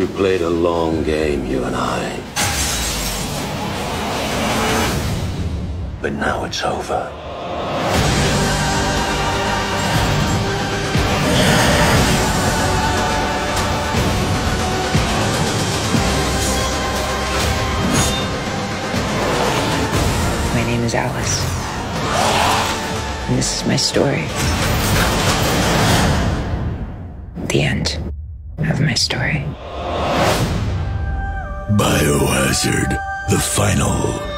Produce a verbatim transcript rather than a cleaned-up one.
We played a long game, you and I. But now it's over. My name is Alice. And this is my story. The end of my story. Biohazard, the final.